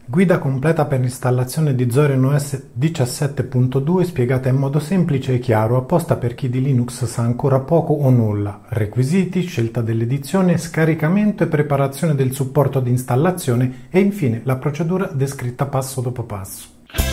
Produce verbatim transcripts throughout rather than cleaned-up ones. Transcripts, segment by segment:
Guida completa per l'installazione di Zorin O S diciassette punto due spiegata in modo semplice e chiaro, apposta per chi di Linux sa ancora poco o nulla. Requisiti, scelta dell'edizione, scaricamento e preparazione del supporto di installazione e infine la procedura descritta passo dopo passo.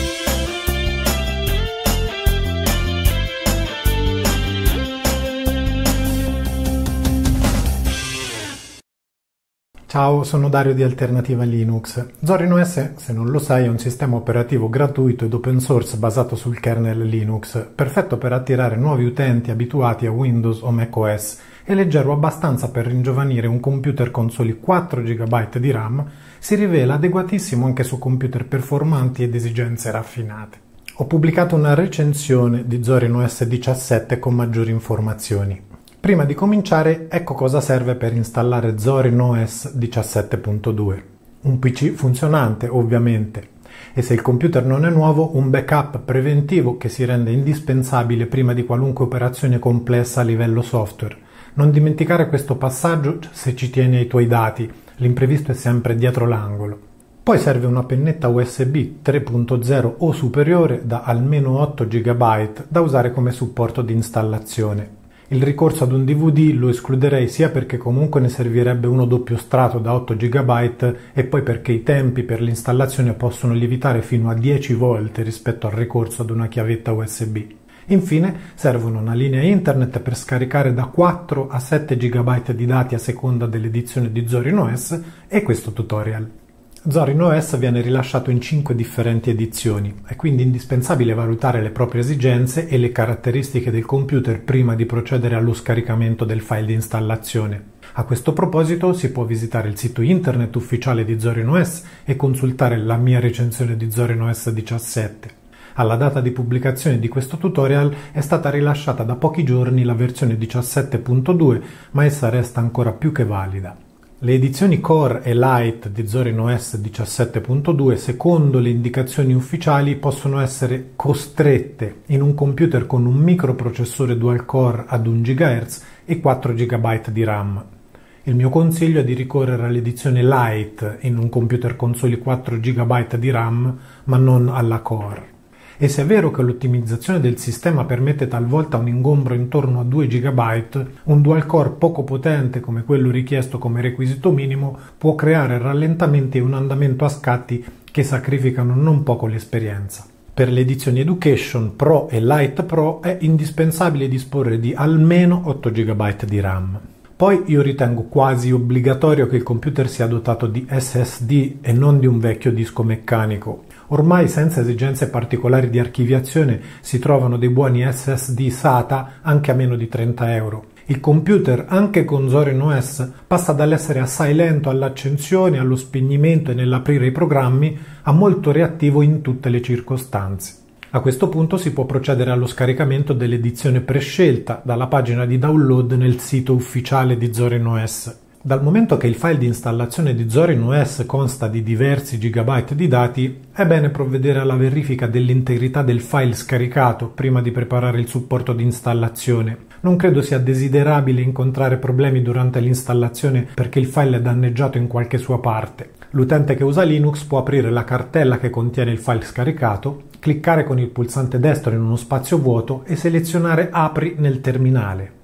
Ciao, sono Dario di Alternativa Linux. Zorin O S, se non lo sai, è un sistema operativo gratuito ed open source basato sul kernel Linux, perfetto per attirare nuovi utenti abituati a Windows o macOS e leggero abbastanza per ringiovanire un computer con soli quattro giga di RAM, si rivela adeguatissimo anche su computer performanti ed esigenze raffinate. Ho pubblicato una recensione di Zorin O S diciassette con maggiori informazioni. Prima di cominciare, ecco cosa serve per installare Zorin O S diciassette punto due. Un P C funzionante, ovviamente, e se il computer non è nuovo, un backup preventivo che si rende indispensabile prima di qualunque operazione complessa a livello software. Non dimenticare questo passaggio se ci tieni ai tuoi dati, l'imprevisto è sempre dietro l'angolo. Poi serve una pennetta U S B tre punto zero o superiore da almeno otto giga da usare come supporto di installazione. Il ricorso ad un D V D lo escluderei sia perché comunque ne servirebbe uno doppio strato da otto giga e poi perché i tempi per l'installazione possono lievitare fino a dieci volte rispetto al ricorso ad una chiavetta U S B. Infine servono una linea internet per scaricare da quattro a sette giga di dati a seconda dell'edizione di Zorin O S e questo tutorial. Zorin O S viene rilasciato in cinque differenti edizioni, è quindi indispensabile valutare le proprie esigenze e le caratteristiche del computer prima di procedere allo scaricamento del file di installazione. A questo proposito si può visitare il sito internet ufficiale di Zorin O S e consultare la mia recensione di Zorin O S diciassette. Alla data di pubblicazione di questo tutorial è stata rilasciata da pochi giorni la versione diciassette punto due, ma essa resta ancora più che valida. Le edizioni Core e Lite di Zorin O S diciassette punto due, secondo le indicazioni ufficiali, possono essere costrette in un computer con un microprocessore dual core ad un gigahertz e quattro giga di RAM. Il mio consiglio è di ricorrere all'edizione Lite in un computer con soli quattro giga di RAM, ma non alla Core. E se è vero che l'ottimizzazione del sistema permette talvolta un ingombro intorno a due giga, un dual core poco potente come quello richiesto come requisito minimo può creare rallentamenti e un andamento a scatti che sacrificano non poco l'esperienza. Per le edizioni Education Pro e Lite Pro è indispensabile disporre di almeno otto giga di RAM. Poi io ritengo quasi obbligatorio che il computer sia dotato di S S D e non di un vecchio disco meccanico. Ormai senza esigenze particolari di archiviazione si trovano dei buoni S S D SATA anche a meno di trenta euro. Il computer, anche con Zorin O S, passa dall'essere assai lento all'accensione, allo spegnimento e nell'aprire i programmi a molto reattivo in tutte le circostanze. A questo punto si può procedere allo scaricamento dell'edizione prescelta dalla pagina di download nel sito ufficiale di Zorin O S. Dal momento che il file di installazione di Zorin O S consta di diversi gigabyte di dati, è bene provvedere alla verifica dell'integrità del file scaricato prima di preparare il supporto di installazione. Non credo sia desiderabile incontrare problemi durante l'installazione perché il file è danneggiato in qualche sua parte. L'utente che usa Linux può aprire la cartella che contiene il file scaricato, cliccare con il pulsante destro in uno spazio vuoto e selezionare Apri nel terminale.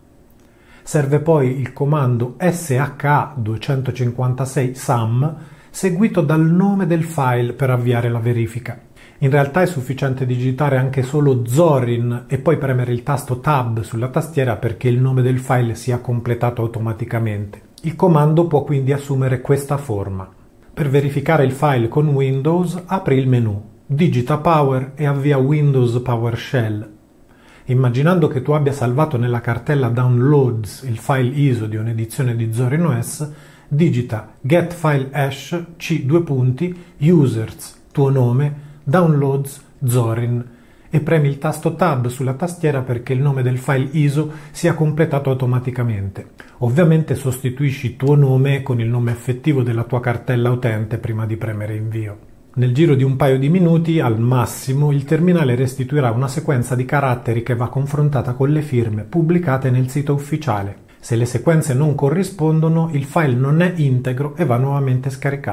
Serve poi il comando S H A duecentocinquantasei S A M seguito dal nome del file per avviare la verifica. In realtà è sufficiente digitare anche solo Zorin e poi premere il tasto Tab sulla tastiera perché il nome del file sia completato automaticamente. Il comando può quindi assumere questa forma. Per verificare il file con Windows, apri il menu, digita Power e avvia Windows PowerShell. Immaginando che tu abbia salvato nella cartella Downloads il file I S O di un'edizione di Zorin O S, digita Get File Hash C due punti Users, tuo nome, Downloads Zorin e premi il tasto Tab sulla tastiera perché il nome del file I S O sia completato automaticamente. Ovviamente sostituisci tuo nome con il nome effettivo della tua cartella utente prima di premere invio. Nel giro di un paio di minuti, al massimo, il terminale restituirà una sequenza di caratteri che va confrontata con le firme pubblicate nel sito ufficiale. Se le sequenze non corrispondono, il file non è integro e va nuovamente scaricato.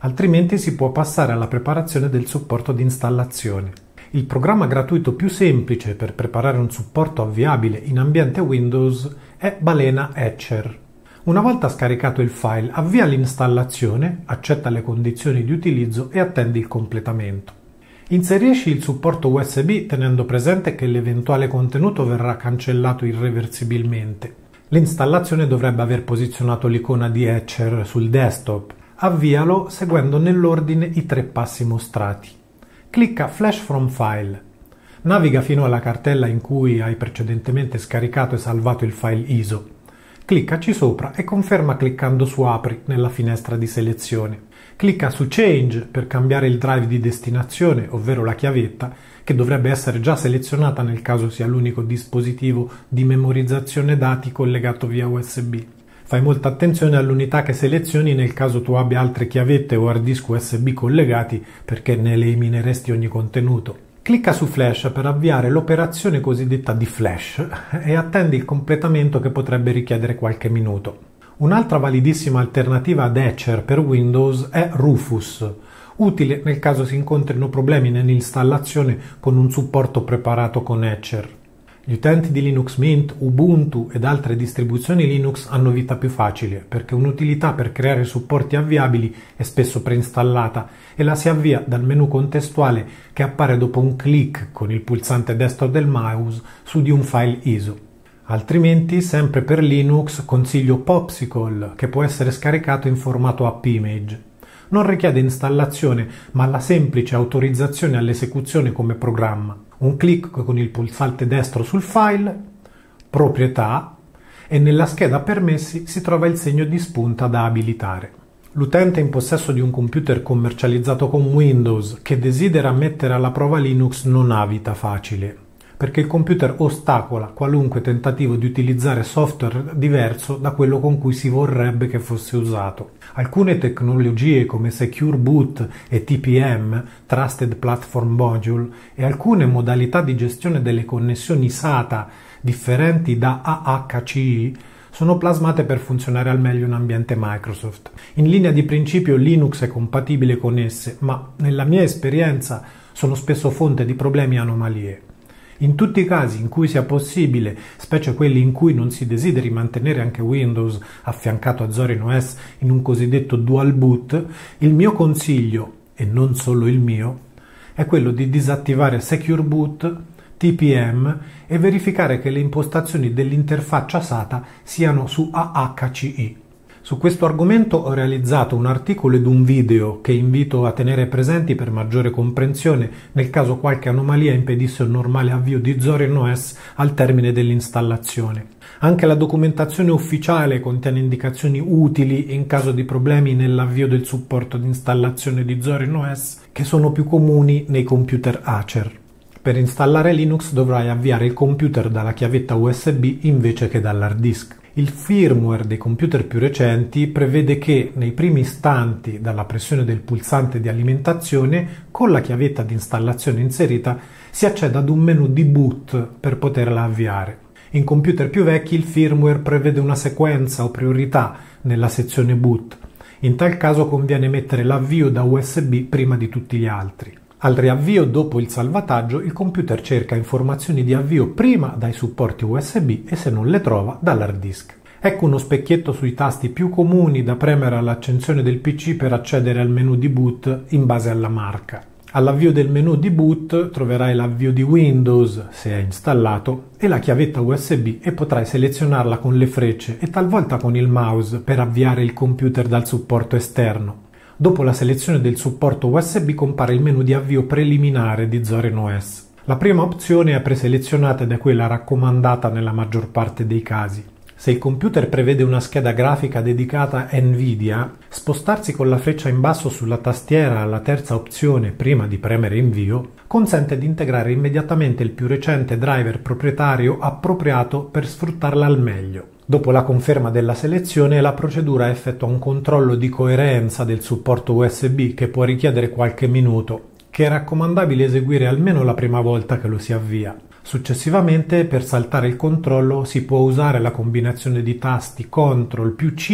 altrimenti si può passare alla preparazione del supporto di installazione. Il programma gratuito più semplice per preparare un supporto avviabile in ambiente Windows è Balena Etcher. Una volta scaricato il file, avvia l'installazione, accetta le condizioni di utilizzo e attendi il completamento. Inserisci il supporto U S B tenendo presente che l'eventuale contenuto verrà cancellato irreversibilmente. L'installazione dovrebbe aver posizionato l'icona di Etcher sul desktop. Avvialo seguendo nell'ordine i tre passi mostrati. Clicca Flash from File. Naviga fino alla cartella in cui hai precedentemente scaricato e salvato il file I S O. Cliccaci sopra e conferma cliccando su Apri nella finestra di selezione. Clicca su Change per cambiare il drive di destinazione, ovvero la chiavetta, che dovrebbe essere già selezionata nel caso sia l'unico dispositivo di memorizzazione dati collegato via U S B. Fai molta attenzione all'unità che selezioni nel caso tu abbia altre chiavette o hard disk U S B collegati, perché ne elimineresti ogni contenuto. Clicca su Flash per avviare l'operazione cosiddetta di flash e attendi il completamento che potrebbe richiedere qualche minuto. Un'altra validissima alternativa ad Etcher per Windows è Rufus, utile nel caso si incontrino problemi nell'installazione con un supporto preparato con Etcher. Gli utenti di Linux Mint, Ubuntu ed altre distribuzioni Linux hanno vita più facile perché un'utilità per creare supporti avviabili è spesso preinstallata e la si avvia dal menu contestuale che appare dopo un clic con il pulsante destro del mouse su di un file I S O. Altrimenti, sempre per Linux, consiglio Popsicle, che può essere scaricato in formato AppImage. Non richiede installazione, ma la semplice autorizzazione all'esecuzione come programma. Un clic con il pulsante destro sul file, proprietà, e nella scheda permessi si trova il segno di spunta da abilitare. L'utente in possesso di un computer commercializzato con Windows che desidera mettere alla prova Linux non ha vita facile, perché il computer ostacola qualunque tentativo di utilizzare software diverso da quello con cui si vorrebbe che fosse usato. Alcune tecnologie come Secure Boot e T P M, Trusted Platform Module, e alcune modalità di gestione delle connessioni SATA differenti da A H C I sono plasmate per funzionare al meglio in ambiente Microsoft. In linea di principio Linux è compatibile con esse, ma nella mia esperienza sono spesso fonte di problemi e anomalie. In tutti i casi in cui sia possibile, specie quelli in cui non si desideri mantenere anche Windows affiancato a Zorin O S in un cosiddetto dual boot, il mio consiglio, e non solo il mio, è quello di disattivare Secure Boot, T P M e verificare che le impostazioni dell'interfaccia SATA siano su A H C I. Su questo argomento ho realizzato un articolo ed un video che invito a tenere presenti per maggiore comprensione nel caso qualche anomalia impedisse un normale avvio di Zorin O S al termine dell'installazione. Anche la documentazione ufficiale contiene indicazioni utili in caso di problemi nell'avvio del supporto di installazione di Zorin O S che sono più comuni nei computer Acer. Per installare Linux dovrai avviare il computer dalla chiavetta U S B invece che dall'hard disk. Il firmware dei computer più recenti prevede che nei primi istanti dalla pressione del pulsante di alimentazione, con la chiavetta di installazione inserita, si acceda ad un menu di boot per poterla avviare. In computer più vecchi il firmware prevede una sequenza o priorità nella sezione boot. In tal caso conviene mettere l'avvio da U S B prima di tutti gli altri. Al riavvio dopo il salvataggio il computer cerca informazioni di avvio prima dai supporti U S B e se non le trova dall'hard disk. Ecco uno specchietto sui tasti più comuni da premere all'accensione del P C per accedere al menu di boot in base alla marca. All'avvio del menu di boot troverai l'avvio di Windows se è installato e la chiavetta U S B e potrai selezionarla con le frecce e talvolta con il mouse per avviare il computer dal supporto esterno. Dopo la selezione del supporto U S B compare il menu di avvio preliminare di Zorin O S. La prima opzione è preselezionata ed è quella raccomandata nella maggior parte dei casi. Se il computer prevede una scheda grafica dedicata a Nvidia, spostarsi con la freccia in basso sulla tastiera alla terza opzione prima di premere invio consente di integrare immediatamente il più recente driver proprietario appropriato per sfruttarla al meglio. Dopo la conferma della selezione, la procedura effettua un controllo di coerenza del supporto U S B che può richiedere qualche minuto, che è raccomandabile eseguire almeno la prima volta che lo si avvia. Successivamente, per saltare il controllo, si può usare la combinazione di tasti control più C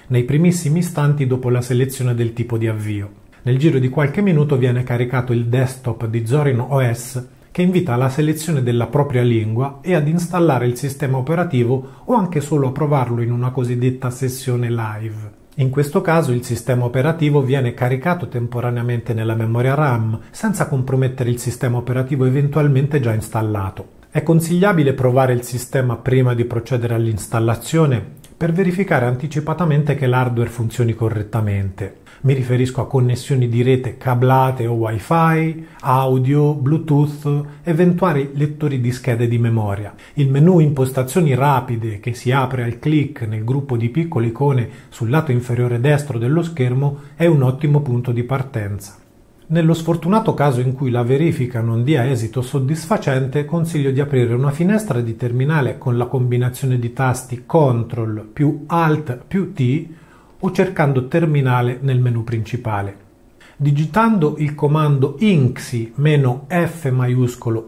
nei primissimi istanti dopo la selezione del tipo di avvio. Nel giro di qualche minuto viene caricato il desktop di Zorin O S, che invita alla selezione della propria lingua e ad installare il sistema operativo o anche solo a provarlo in una cosiddetta sessione live. In questo caso il sistema operativo viene caricato temporaneamente nella memoria RAM senza compromettere il sistema operativo eventualmente già installato. È consigliabile provare il sistema prima di procedere all'installazione per verificare anticipatamente che l'hardware funzioni correttamente. Mi riferisco a connessioni di rete cablate o Wi-Fi, audio, Bluetooth, eventuali lettori di schede di memoria. Il menu impostazioni rapide che si apre al clic nel gruppo di piccole icone sul lato inferiore destro dello schermo è un ottimo punto di partenza. Nello sfortunato caso in cui la verifica non dia esito soddisfacente, consiglio di aprire una finestra di terminale con la combinazione di tasti control più alt più T o cercando terminale nel menu principale. Digitando il comando inxi-f maiuscolo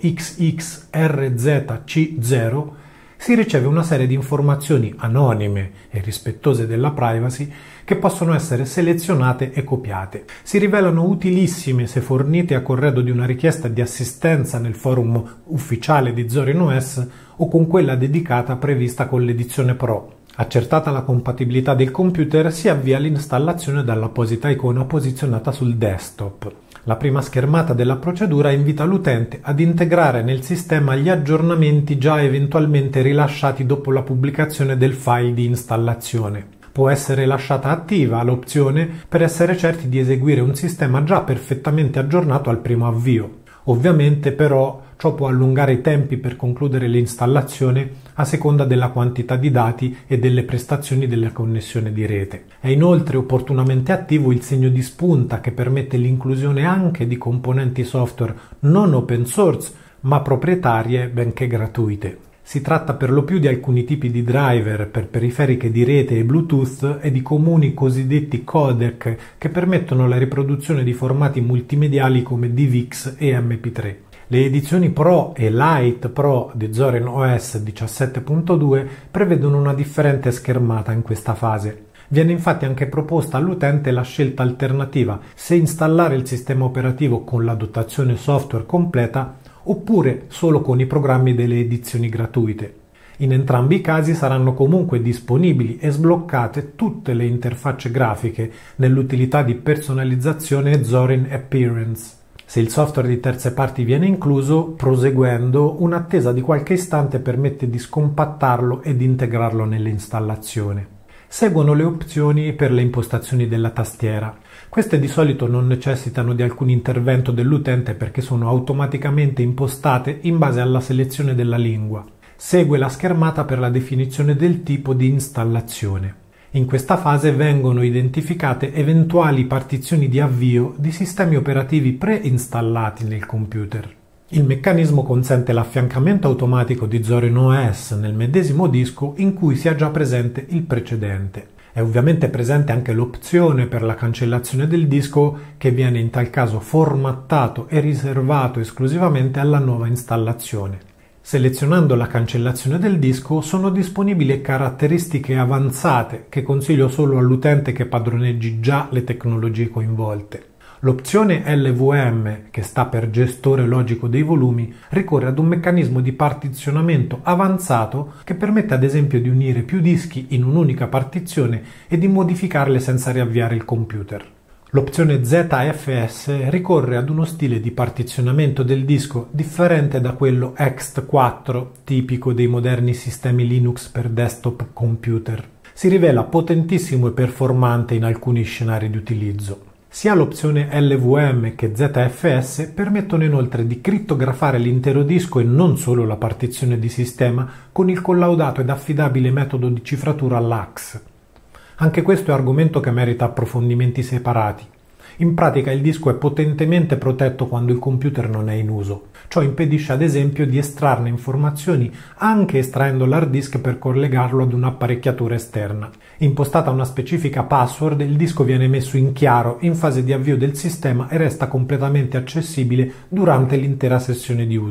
xxrz zero si riceve una serie di informazioni anonime e rispettose della privacy che possono essere selezionate e copiate. Si rivelano utilissime se fornite a corredo di una richiesta di assistenza nel forum ufficiale di Zorin O S o con quella dedicata prevista con l'edizione Pro. Accertata la compatibilità del computer, si avvia l'installazione dall'apposita icona posizionata sul desktop. La prima schermata della procedura invita l'utente ad integrare nel sistema gli aggiornamenti già eventualmente rilasciati dopo la pubblicazione del file di installazione. Può essere lasciata attiva l'opzione per essere certi di eseguire un sistema già perfettamente aggiornato al primo avvio. Ovviamente però ciò può allungare i tempi per concludere l'installazione a seconda della quantità di dati e delle prestazioni della connessione di rete. È inoltre opportunamente attivo il segno di spunta che permette l'inclusione anche di componenti software non open source ma proprietarie benché gratuite. Si tratta per lo più di alcuni tipi di driver per periferiche di rete e Bluetooth e di comuni cosiddetti codec che permettono la riproduzione di formati multimediali come D V X e M P tre. Le edizioni Pro e Lite Pro di Zorin O S diciassette punto due prevedono una differente schermata in questa fase. Viene infatti anche proposta all'utente la scelta alternativa se installare il sistema operativo con la dotazione software completa oppure solo con i programmi delle edizioni gratuite. In entrambi i casi saranno comunque disponibili e sbloccate tutte le interfacce grafiche nell'utilità di personalizzazione Zorin Appearance. Se il software di terze parti viene incluso, proseguendo, un'attesa di qualche istante permette di scompattarlo ed integrarlo nell'installazione. Seguono le opzioni per le impostazioni della tastiera. Queste di solito non necessitano di alcun intervento dell'utente perché sono automaticamente impostate in base alla selezione della lingua. Segue la schermata per la definizione del tipo di installazione. In questa fase vengono identificate eventuali partizioni di avvio di sistemi operativi preinstallati nel computer. Il meccanismo consente l'affiancamento automatico di Zorin O S nel medesimo disco in cui sia già presente il precedente. È ovviamente presente anche l'opzione per la cancellazione del disco che viene in tal caso formattato e riservato esclusivamente alla nuova installazione. Selezionando la cancellazione del disco sono disponibili caratteristiche avanzate che consiglio solo all'utente che padroneggi già le tecnologie coinvolte. L'opzione L V M, che sta per gestore logico dei volumi, ricorre ad un meccanismo di partizionamento avanzato che permette ad esempio di unire più dischi in un'unica partizione e di modificarle senza riavviare il computer. L'opzione Z F S ricorre ad uno stile di partizionamento del disco differente da quello E X T quattro, tipico dei moderni sistemi Linux per desktop computer. Si rivela potentissimo e performante in alcuni scenari di utilizzo. Sia l'opzione L V M che Z F S permettono inoltre di crittografare l'intero disco e non solo la partizione di sistema con il collaudato ed affidabile metodo di cifratura L A X. Anche questo è argomento che merita approfondimenti separati. In pratica il disco è potentemente protetto quando il computer non è in uso. Ciò impedisce ad esempio di estrarne informazioni anche estraendo l'hard disk per collegarlo ad un'apparecchiatura esterna. Impostata una specifica password, il disco viene messo in chiaro in fase di avvio del sistema e resta completamente accessibile durante l'intera sessione di uso.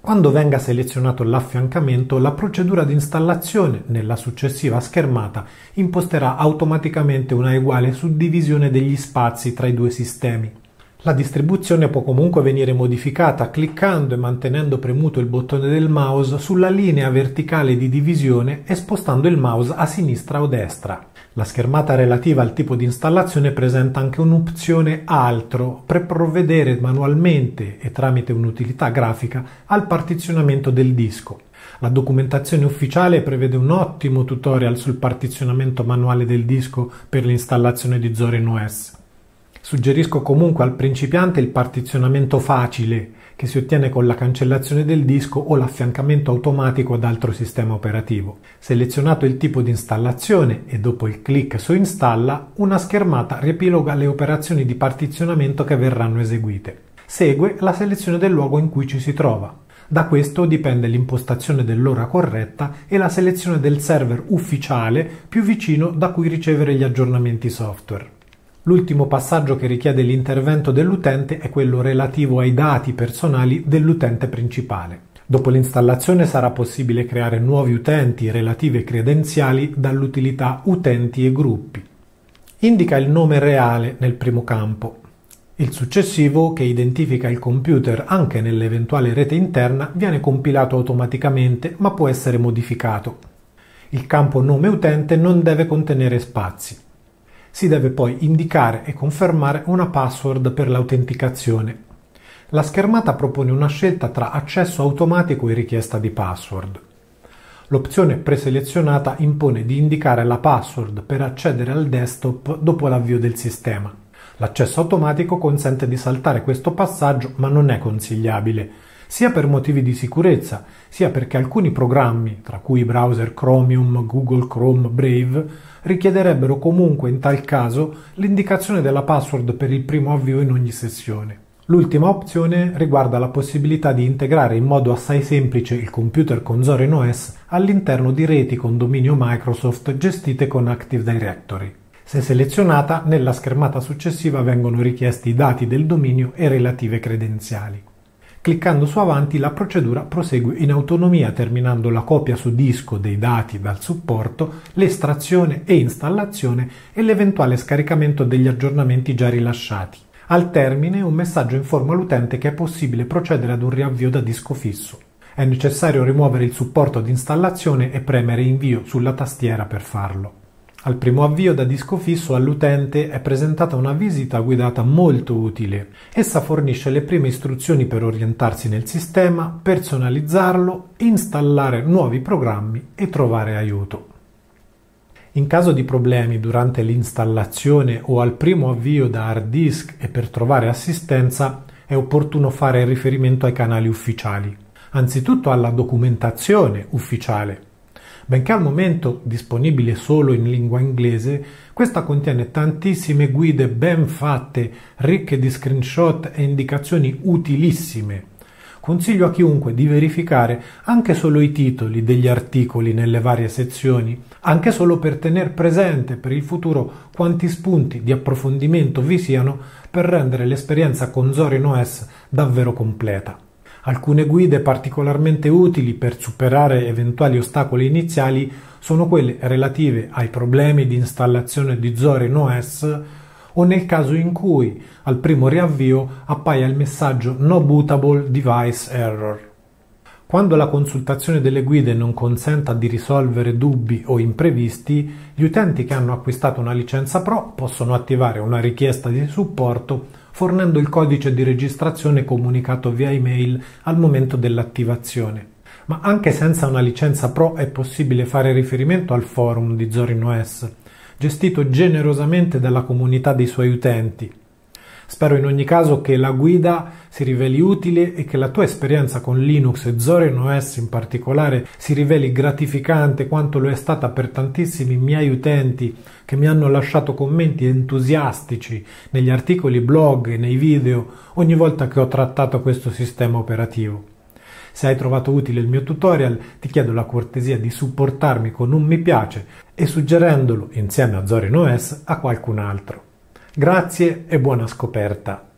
Quando venga selezionato l'affiancamento, la procedura di installazione nella successiva schermata imposterà automaticamente una uguale suddivisione degli spazi tra i due sistemi. La distribuzione può comunque venire modificata cliccando e mantenendo premuto il bottone del mouse sulla linea verticale di divisione e spostando il mouse a sinistra o destra. La schermata relativa al tipo di installazione presenta anche un'opzione Altro per provvedere manualmente e tramite un'utilità grafica al partizionamento del disco. La documentazione ufficiale prevede un ottimo tutorial sul partizionamento manuale del disco per l'installazione di Zorin O S. Suggerisco comunque al principiante il partizionamento facile, che si ottiene con la cancellazione del disco o l'affiancamento automatico ad altro sistema operativo. Selezionato il tipo di installazione e dopo il clic su Installa, una schermata riepiloga le operazioni di partizionamento che verranno eseguite. Segue la selezione del luogo in cui ci si trova. Da questo dipende l'impostazione dell'ora corretta e la selezione del server ufficiale più vicino da cui ricevere gli aggiornamenti software. L'ultimo passaggio che richiede l'intervento dell'utente è quello relativo ai dati personali dell'utente principale. Dopo l'installazione sarà possibile creare nuovi utenti e relative credenziali dall'utilità Utenti e Gruppi. Indica il nome reale nel primo campo. Il successivo, che identifica il computer anche nell'eventuale rete interna, viene compilato automaticamente ma può essere modificato. Il campo nome utente non deve contenere spazi. Si deve poi indicare e confermare una password per l'autenticazione. La schermata propone una scelta tra accesso automatico e richiesta di password. L'opzione preselezionata impone di indicare la password per accedere al desktop dopo l'avvio del sistema. L'accesso automatico consente di saltare questo passaggio, ma non è consigliabile, sia per motivi di sicurezza, sia perché alcuni programmi, tra cui i browser Chromium, Google Chrome, Brave, richiederebbero comunque in tal caso l'indicazione della password per il primo avvio in ogni sessione. L'ultima opzione riguarda la possibilità di integrare in modo assai semplice il computer con Zorin O S all'interno di reti con dominio Microsoft gestite con Active Directory. Se selezionata, nella schermata successiva vengono richiesti i dati del dominio e relative credenziali. Cliccando su Avanti, la procedura prosegue in autonomia, terminando la copia su disco dei dati dal supporto, l'estrazione e installazione e l'eventuale scaricamento degli aggiornamenti già rilasciati. Al termine, un messaggio informa l'utente che è possibile procedere ad un riavvio da disco fisso. È necessario rimuovere il supporto di installazione e premere Invio sulla tastiera per farlo. Al primo avvio da disco fisso all'utente è presentata una visita guidata molto utile. Essa fornisce le prime istruzioni per orientarsi nel sistema, personalizzarlo, installare nuovi programmi e trovare aiuto. In caso di problemi durante l'installazione o al primo avvio da hard disk e per trovare assistenza, è opportuno fare riferimento ai canali ufficiali, anzitutto alla documentazione ufficiale. Benché al momento disponibile solo in lingua inglese, questa contiene tantissime guide ben fatte, ricche di screenshot e indicazioni utilissime. Consiglio a chiunque di verificare anche solo i titoli degli articoli nelle varie sezioni, anche solo per tener presente per il futuro quanti spunti di approfondimento vi siano per rendere l'esperienza con Zorin O S davvero completa. Alcune guide particolarmente utili per superare eventuali ostacoli iniziali sono quelle relative ai problemi di installazione di Zorin O S o nel caso in cui al primo riavvio appaia il messaggio No Bootable Device Error. Quando la consultazione delle guide non consenta di risolvere dubbi o imprevisti, gli utenti che hanno acquistato una licenza Pro possono attivare una richiesta di supporto fornendo il codice di registrazione comunicato via email al momento dell'attivazione. Ma anche senza una licenza Pro è possibile fare riferimento al forum di Zorin O S, gestito generosamente dalla comunità dei suoi utenti. Spero in ogni caso che la guida si riveli utile e che la tua esperienza con Linux e Zorin O S in particolare si riveli gratificante quanto lo è stata per tantissimi miei utenti che mi hanno lasciato commenti entusiastici negli articoli blog e nei video ogni volta che ho trattato questo sistema operativo. Se hai trovato utile il mio tutorial, ti chiedo la cortesia di supportarmi con un mi piace e suggerendolo insieme a Zorin O S a qualcun altro. Grazie e buona scoperta!